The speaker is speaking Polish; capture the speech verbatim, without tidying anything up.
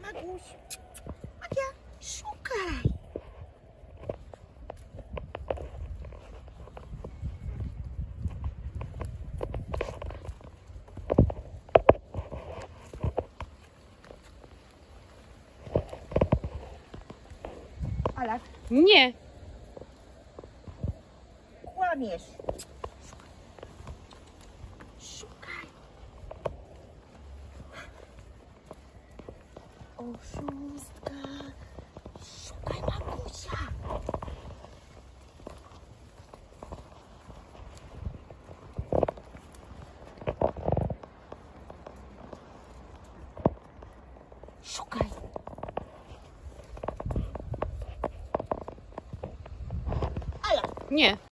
Maguś, Magia, szukaj. Ala, Nie. kłamiesz. Szukaj. Oszustka. Szukaj Magusia. Szukaj. Nie.